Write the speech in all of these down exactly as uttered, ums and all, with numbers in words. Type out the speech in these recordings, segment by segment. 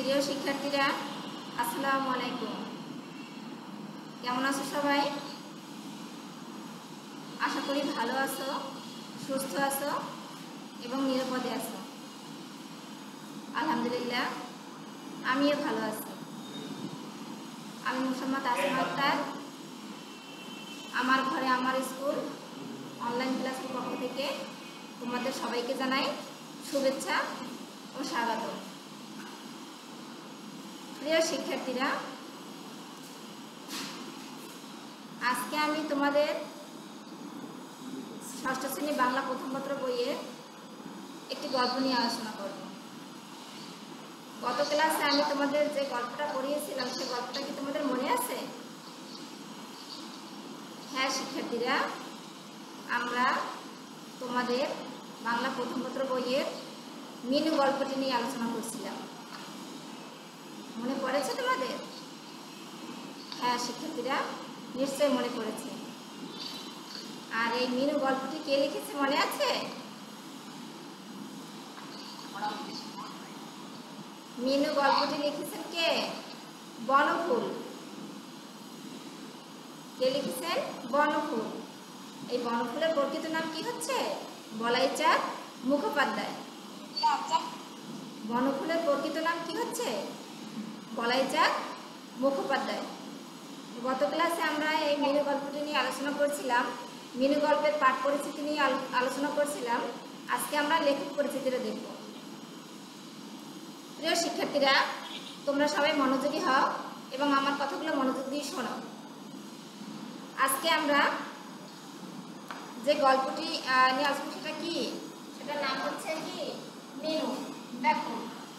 প্রিয় শিক্ষার্থীরা, আসসালামু আলাইকুম। কেমন আছো সবাই? আশা করি ভালো আছো, সুস্থ আছো এবং নিরাপদে আছো। আলহামদুলিল্লাহ, আমিও ভালো আছি। আমি মোসাম্মদ আসমা আক্তার, আমার ঘরে আমার স্কুল অনলাইন ক্লাসের পক্ষ থেকে তোমাদের সবাইকে জানাই শুভেচ্ছা ও স্বাগত। প্রিয় শিক্ষার্থীরা, আজকে আমি তোমাদের ষষ্ঠ শ্রেণী বাংলা প্রথম পত্র বইয়ের একটি গল্প নিয়ে আলোচনা করব। গত ক্লাসে আমি তোমাদের যে গল্পটা পড়িয়েছিলাম সেই গল্পটা কি তোমাদের মনে আছে? হ্যাঁ শিক্ষার্থীরা, আমরা তোমাদের বাংলা প্রথম পত্র বইয়ের মিনু গল্পটি নিয়ে আলোচনা করছিলাম। মনে পড়েছে তোমাদের? হ্যাঁ শিক্ষার্থীরা, নিশ্চয়ই মনে পড়েছে। আর এই মিনু গল্পটি কে লিখেছে মনে আছে? মিনু গল্পটি লিখেছেন কে? বনফুল। কে লিখেছেন? বনফুল। এই বনফুলের প্রকৃত নাম কি হচ্ছে? বলাইচাঁদ মুখোপাধ্যায়। বনফুলের প্রকৃত নাম কি হচ্ছে? বলাইচাঁদ মুখোপাধ্যায়। গত ক্লাসে আমরা এই মিনু গল্পটি নিয়ে আলোচনা করছিলাম, মিনু গল্পের পাঠ পরিচিতি নিয়ে আলোচনা করছিলাম। আজকে আমরা লেখক পরিচিতিটা দেখব। প্রিয় শিক্ষার্থীরা, তোমরা সবাই মনোযোগী হও এবং আমার কথাগুলো মনোযোগ দিয়ে শোনো। আজকে আমরা যে গল্পটি নিয়ে আসবো সেটা কি? সেটার নাম হচ্ছে কি? মিনু। দেখো,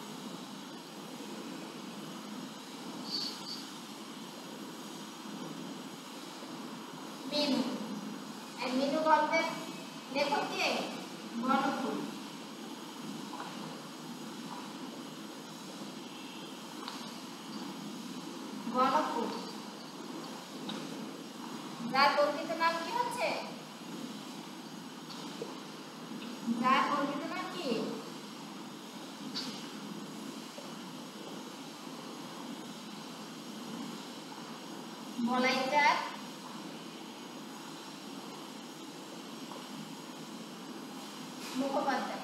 মিনু। এই মিনু গল্পের লেখক কে? বনফুল। বনফুল, যার প্রকৃত নাম কি হচ্ছে? যার প্রকৃত নাম কি? বলাইচাঁদ মুখোপাধ্যায়।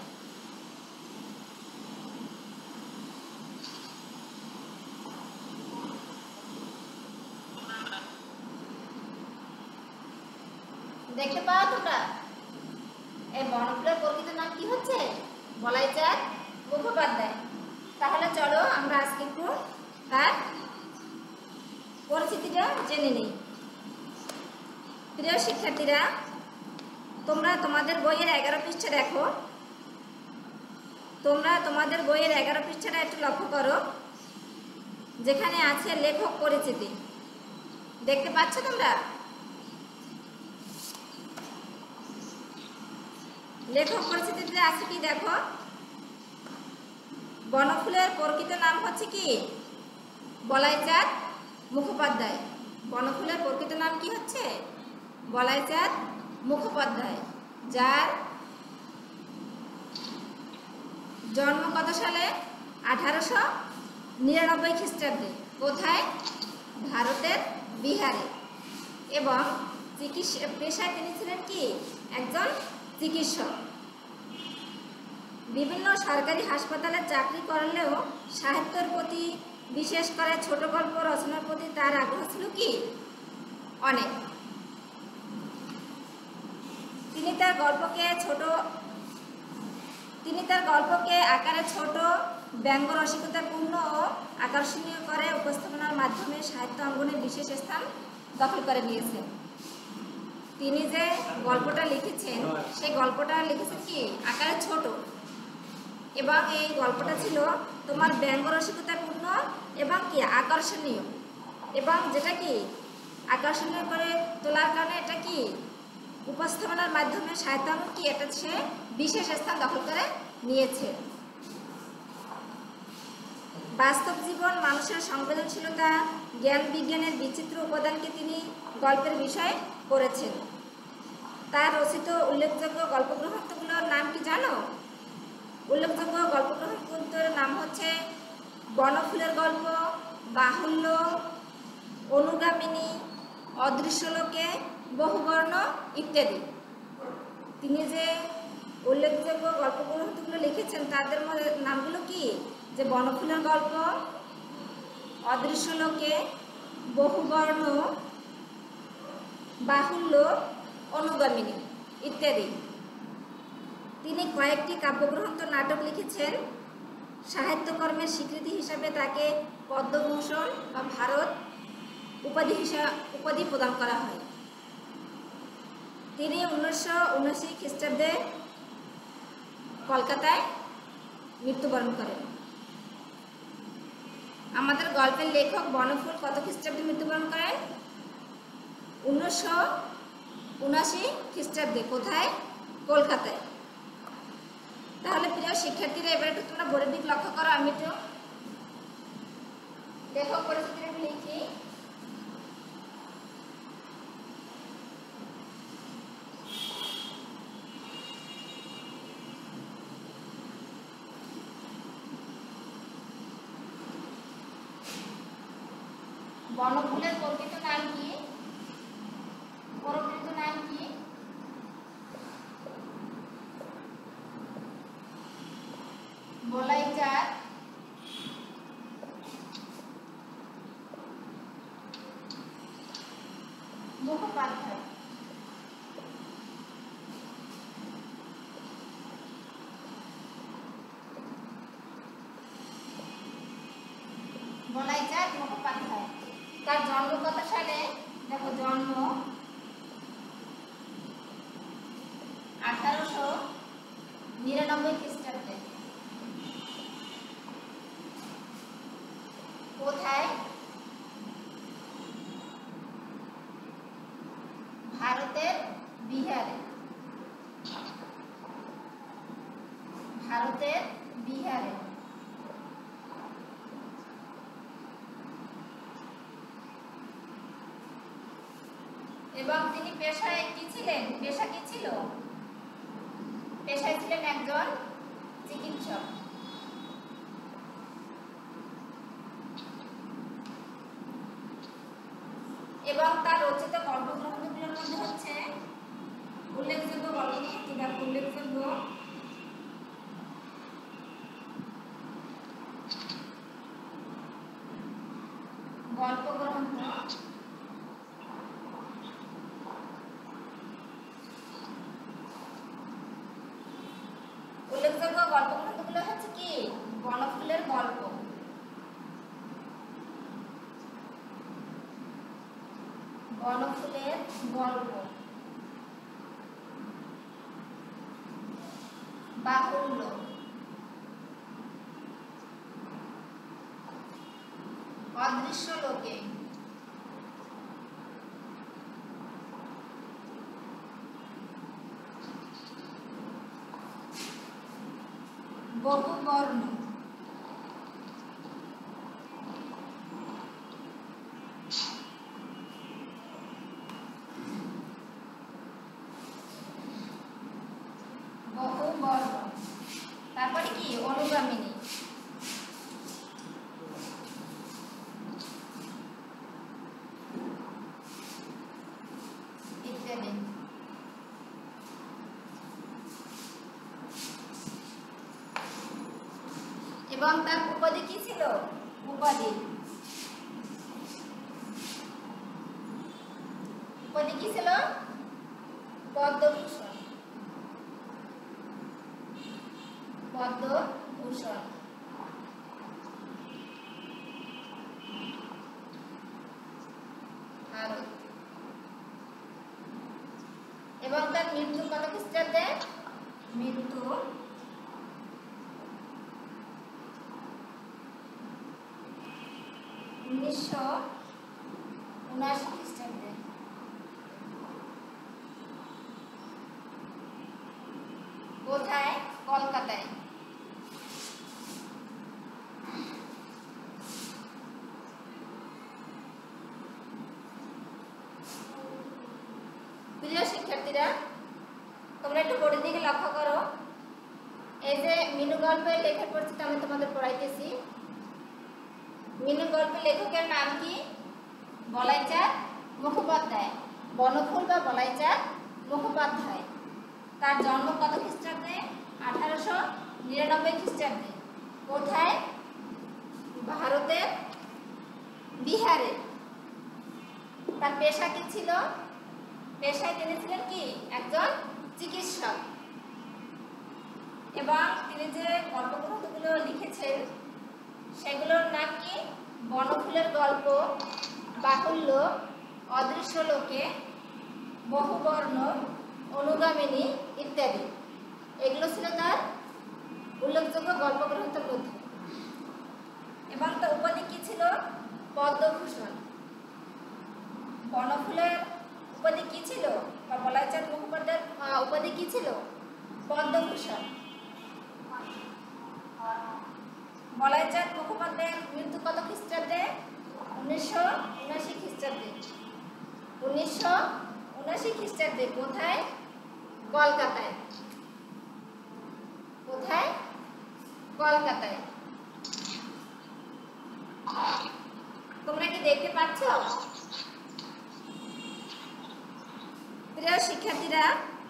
দেখতে পাও তোমরা? এই বনফুলের প্রকৃত নাম কি হচ্ছে? বলাইচাঁদ মুখোপাধ্যায়। তাহলে চলো আমরা আজকে একটু তার পরিচিতিটা জেনে নিই। প্রিয় শিক্ষার্থীরা, তোমরা তোমাদের বইয়ের এগারো পৃষ্ঠা দেখো। তোমরা তোমাদের বইয়ের এগারো পৃষ্ঠাটা একটু লক্ষ্য করো, যেখানে আছে লেখক পরিচিতি। দেখতে পাচ্ছ তোমরা? লেখক পরিচিতিতে আছে কি দেখো? বনফুলের প্রকৃত নাম হচ্ছে কি? বলাইচাঁদ মুখোপাধ্যায়। বনফুলের প্রকৃত নাম কি হচ্ছে? বলাইচাঁদ মুখোপাধ্যায়, যার জন্ম কত সালে? আঠারোশো নিরানব্বই খ্রিস্টাব্দে। কোথায়? ভারতের বিহারে। এবং চিকিৎসা পেশায় তিনি ছিলেন কি? একজন চিকিৎসক। বিভিন্ন সরকারি হাসপাতালে চাকরি করলেও সাহিত্যের প্রতি, বিশেষ করে ছোট গল্প রচনার প্রতি তার আগ্রহ ছিল কি? অনেক। তিনি তার গল্পকে ছোট তিনি তার গল্পকে আকারে ছোট, ব্যঙ্গ রসিকতাপূর্ণ ও আকর্ষণীয় করে উপস্থাপনার মাধ্যমে সাহিত্য অঙ্গনে বিশেষ স্থান দখল করে নিয়েছেন। তিনি যে গল্পটা লিখেছেন সেই গল্পটা লিখেছেন কি? আকারে ছোট, এবং এই গল্পটা ছিল তোমার ব্যঙ্গ রসিকতাপূর্ণ এবং কি আকর্ষণীয়, এবং যেটা কি আকর্ষণীয় করে তোলার কারণে এটা কি উপস্থাপনার মাধ্যমে সাহিত্যাঙ্গন কি এটা সে বিশেষ স্থান দখল করে নিয়েছে। বাস্তব জীবন, মানুষের সংবেদনশীলতা, জ্ঞান বিজ্ঞানের বিচিত্র উপাদানকে তিনি গল্পের বিষয় করেছেন। তার রচিত উল্লেখযোগ্য গল্পগ্রন্থগুলোর নাম কি জানো? উল্লেখযোগ্য গল্পগ্রন্থগুলোর নাম হচ্ছে বনফুলের গল্প, বাহুল্য, অনুগামিনী, অদৃশ্য লোকে, বহুবর্ণ ইত্যাদি। তিনি যে উল্লেখযোগ্য গল্পগ্রন্থগুলো লিখেছেন তাদের মধ্যে নামগুলো কি? যে বনফুলের গল্প, অদৃশ্য লোকে, বহুবর্ণ, বাহুল্য, অনুগামিনী ইত্যাদি। তিনি কয়েকটি কাব্যগ্রন্থ, নাটক লিখেছেন। সাহিত্যকর্মের স্বীকৃতি হিসাবে তাকে পদ্মভূষণ বা ভারত উপাধি হিসাবে উপাধি প্রদান করা হয়। তিনি উনিশশো উনআশি খ্রিস্টাব্দে কলকাতায় মৃত্যুবরণ করেন। আমাদের গল্পের লেখক বনফুল কত খ্রিস্টাব্দে মৃত্যুবরণ করেন? উনিশশো উনআশি খ্রিস্টাব্দে। কোথায়? কলকাতায়। তাহলে প্রিয় শিক্ষার্থীরা, এবার একটু তোমরা বোর্ডের দিক লক্ষ্য করো। আমি একটু লেখক পরিচিতিটা একটু লিখি। বনফুলের প্রকৃত নাম কি? প্রকৃত নাম কি? বলাইচাঁদ মুখোপাধ্যায়। বলাইচাঁদ মুখোপাধ্যায়। তার জন্ম কত সালে? দেখো, জন্ম আঠারোশো নিরানব্বই খ্রিস্টাব্দে। কোথায়? ভারতের বিহারে। ভারতের বিহারে। এবং তিনি পেশায় কি ছিলেন? পেশা কি ছিল? পেশায় ছিলেন একজন চিকিৎসক। এবং তার রচিত গল্পগ্রন্থগুলোর মধ্যে হচ্ছে উল্লেখযোগ্য গল্পগ্রন্থ বা উল্লেখযোগ্য গল্পগ্রন্থ উল্লেখযোগ্য গল্পগ্রন্থগুলো হচ্ছে কি? বনফুলের গল্প, বনফুলের গল্প, বাহুল্য, অদৃশ্য লোকে, বহুবর্ণ, বহুবর্ণ, তারপরে কি? অনুগামিনী, ইত্যাদি। এবং তার উপাধি কি ছিল? উপাধি উপাধি কি ছিল? পদ্মভূষণ। পদ্মভূষণ। ভারত। এবং তার মৃত্যু কত খ্রিস্টাব্দে? মৃত্যু উনিশশো উনআশি খ্রিস্টাব্দে। কোথায়? কলকাতায়। প্রিয় শিক্ষার্থীরা, তোমরা একটু বোর্ডের দিকে লক্ষ্য করো। এই যে মিনু গল্পের লেখার পরিচিতি আমি তোমাদের পড়াইতেছি। মিনু গল্পের লেখকের নাম কি? বলাইচাঁদ মুখোপাধ্যায়, বনফুল বা বলাইচাঁদ মুখোপাধ্যায়। তার জন্ম কত খ্রিস্টাব্দে? আঠারোশো নিরানব্বই খ্রিস্টাব্দে। কোথায়? ভারতের বিহারে। তার পেশা কি ছিল? পেশায় তিনি ছিলেন কি? একজন চিকিৎসক। এবং তিনি যে গল্পগ্রন্থগুলো লিখেছেন সেগুলোর নাম কি? বনফুলের গল্প, বাহুল্য, অদৃশ্য লোকে, বহুবর্ণ, অনুগামিনী ইত্যাদি। এগুলো ছিল তার উল্লেখযোগ্য গল্পগ্রন্থের মধ্যে। এবং তার উপাধি কি ছিল? পদ্মভূষণ। বনফুলের উপাধি কি ছিল? বা বলাইচাঁদ মুখোপাধ্যায়ের উপাধি কি ছিল? পদ্মভূষণ। বলাইচাঁদ মুখোপাধ্যায়ের মৃত্যু কত খ্রিস্টাব্দে? উনিশশো উনাশি খ্রিস্টাব্দে। উনিশশো উনাশি খ্রিস্টাব্দে। কোথায়? কলকাতায়। কোথায়? কলকাতায়। তোমরা কি দেখতে পাচ্ছ? প্রিয় শিক্ষার্থীরা,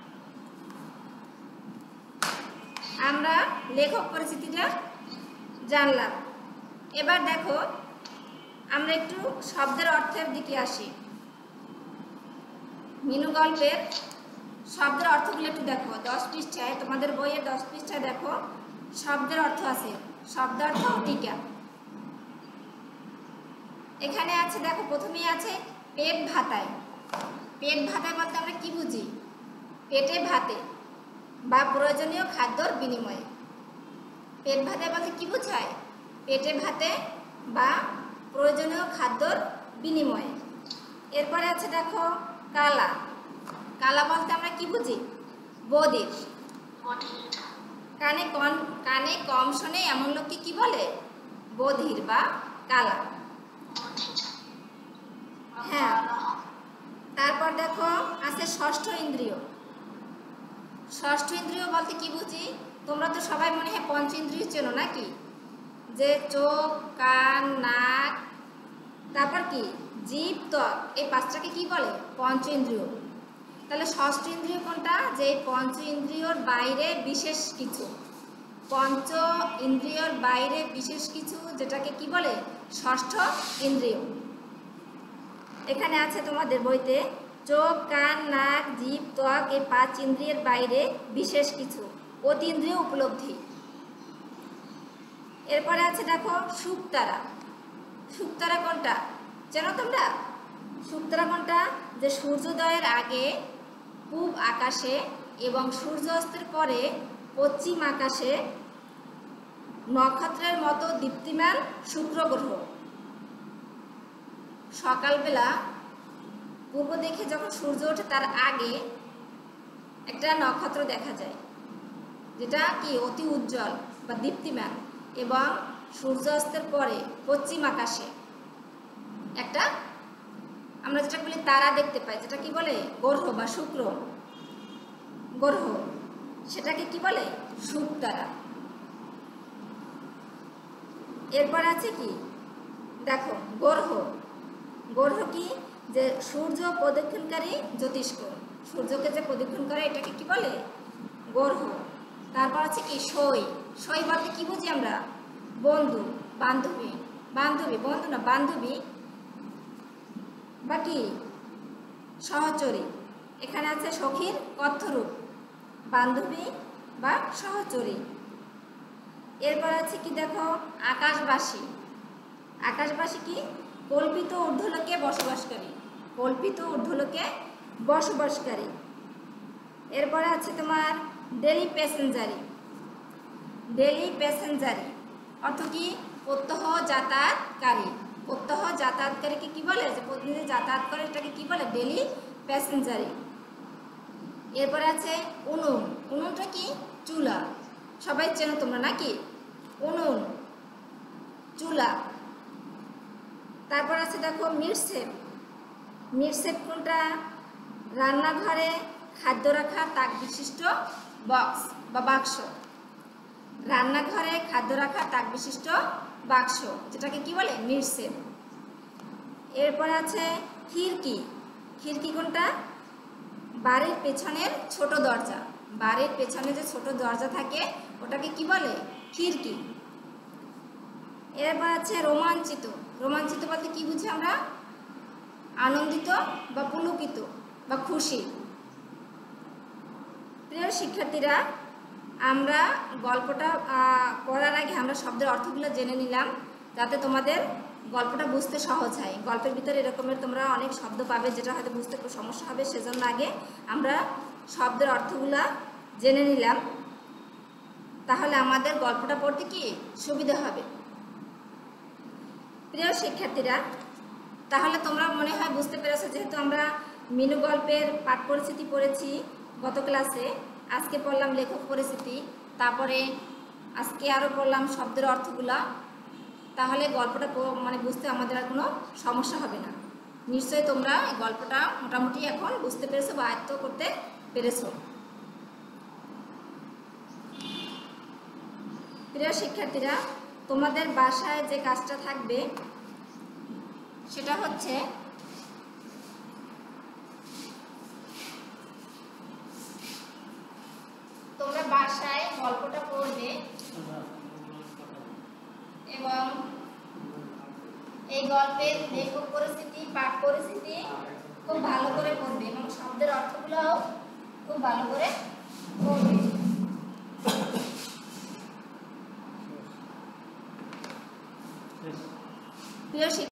আমরা লেখক পরিচিতিটা জানলাম। এবার দেখো আমরা একটু শব্দের অর্থের দিকে আসি। মিনু গল্পের শব্দের অর্থগুলো একটু দেখো। দশ পৃষ্ঠায়, তোমাদের বইয়ের দশ পৃষ্ঠায় দেখো শব্দের অর্থ আছে। শব্দার্থ টিকা এখানে আছে। দেখো প্রথমেই আছে পেট ভাতায়। পেট ভাতায় বলতে আমরা কি বুঝি? পেটে ভাতে বা প্রয়োজনীয় খাদ্যর বিনিময়ে। পেট ভাতায় বলতে কি বোঝায়? পেটে ভাতে বা প্রয়োজনীয় খাদ্যর বিনিময়ে। এরপরে আছে দেখো কালা। কালা বলতে আমরা কি বুঝি? বধির। কানে কম কানে কম শোনে এমন লোককে কি বলে? বধির বা কালা। হ্যাঁ, তারপর দেখো আছে ষষ্ঠ ইন্দ্রিয়। ষষ্ঠ ইন্দ্রিয় বলতে কি বুঝি? তোমরা তো সবাই মনে হয় পঞ্চ ইন্দ্রিয় চেনো নাকি? যে চোখ, কান, নাক, তারপর কি জিভ, ত্বক, এই পাঁচটাকে কি বলে? পঞ্চ ইন্দ্রিয়। তাহলে ষষ্ঠ ইন্দ্রিয় কোনটা? যে পঞ্চ ইন্দ্রিয়র বাইরে বিশেষ কিছু। পঞ্চ ইন্দ্রিয়র বাইরে বিশেষ কিছু যেটাকে কি বলে? ষষ্ঠ ইন্দ্রিয়। এখানে আছে তোমাদের বইতে চোখ, কান, নাক, জিভ, ত্বক এই পাঁচ ইন্দ্রিয়ের বাইরে বিশেষ কিছু, অতীন্দ্রিয় উপলব্ধি। এরপরে আছে দেখো শুকতারা। শুকতারা কোনটা চেনো তোমরা? শুকতারা কোনটা? যে সূর্যোদয়ের আগে পূব আকাশে এবং সূর্যাস্তের পরে পশ্চিম আকাশে নক্ষত্রের মতো দীপ্তিমান শুক্র গ্রহ সকালবেলা পূর্ব দিকে যখন সূর্য ওঠে তার আগে একটা নক্ষত্র দেখা যায়, যেটা কি অতি উজ্জ্বল বা দীপ্তিমান, এবং সূর্যাস্তের পরে পশ্চিম আকাশে একটা আমরা যেটা বলি তারা দেখতে পাই, যেটা কি বলে? গ্রহ বা শুক্র গ্রহ, সেটাকে কি বলে? শুকতারা। এরপর আছে কি দেখো গ্রহ। গ্রহ কি? যে সূর্য প্রদক্ষিণকারী জ্যোতিষ্ক, সূর্যকে যে প্রদক্ষিণ করে এটাকে কি বলে? গ্রহ। তারপর আছে কি সই। সই বলতে কি বুঝি আমরা? বন্ধু, বান্ধবী। বান্ধবী বন্ধু না, বান্ধবী বা কি সহচরী। এখানে আছে সখীর কথ্যরূপ, বান্ধবী বা সহচরী। এরপর আছে কি দেখো আকাশবাসী। আকাশবাসী কি? কল্পিত ঊর্ধ্বলোকে বসবাসকারী, কল্পিত ঊর্ধ্বলোকে বসবাসকারী। এরপরে আছে তোমার ডেলি প্যাসেঞ্জারি। ডেলি প্যাসেঞ্জারি অর্থ কি? প্রত্যহ যাতায়াতকারী। প্রত্যহ যাতায়াতকারীকে কি বলে? যে প্রতিদিন যাতায়াত করে এটাকে কি বলে? ডেলি প্যাসেঞ্জারি। এরপরে আছে উনুন। উনুনটা কি? চুলা। সবাই চেনো তোমরা নাকি? উনুন, চুলা। তারপর আছে দেখো মিটশেফ। মিটশেফ কোনটা? রান্নাঘরে খাদ্য রাখার তাক বিশিষ্ট বক্স বা বাক্স। রান্নাঘরে খাদ্য রাখার তাক বিশিষ্ট বাক্স, যেটাকে কি বলে? মিরসেল। এরপর আছে খিড়কি। খিড়কি কোনটা? বাড়ির পেছনের ছোট দরজা। বাড়ির পেছনে যে ছোট দরজা থাকে ওটাকে কি বলে? খিড়কি। এরপর আছে রোমাঞ্চিত। রোমাঞ্চিত বলতে কি বুঝি আমরা? আনন্দিত বা পুলকিত বা খুশি। প্রিয় শিক্ষার্থীরা, আমরা গল্পটা পড়ার আগে আমরা শব্দের অর্থগুলো জেনে নিলাম, যাতে তোমাদের গল্পটা বুঝতে সহজ হয়। গল্পের ভিতরে এরকমের তোমরা অনেক শব্দ পাবে যেটা হয়তো বুঝতে একটু সমস্যা হবে, সেজন্য আগে আমরা শব্দের অর্থগুলো জেনে নিলাম, তাহলে আমাদের গল্পটা পড়তে কি সুবিধা হবে। প্রিয় শিক্ষার্থীরা, তাহলে তোমরা মনে হয় বুঝতে পেরেছো, যেহেতু আমরা মিনু গল্পের পাঠ পরিচিতি পড়েছি গত ক্লাসে, আজকে পড়লাম লেখক পরিচিতি, তারপরে আজকে আরও পড়লাম শব্দের অর্থগুলা, তাহলে গল্পটা মানে বুঝতে আমাদের আর কোনো সমস্যা হবে না। নিশ্চয়ই তোমরা এই গল্পটা মোটামুটি এখন বুঝতে পেরেছো বা আয়ত্ত করতে পেরেছো। প্রিয় শিক্ষার্থীরা, তোমাদের বাসায় যে কাজটা থাকবে সেটা হচ্ছে তোমরা বাসায় গল্পটা পড়বে এবং এই গল্পের লেখক পরিচিতি, পাঠ পরিচিতি খুব ভালো করে পড়বে এবং শব্দের অর্থগুলোও খুব ভালো করে পড়বে। প্রিয়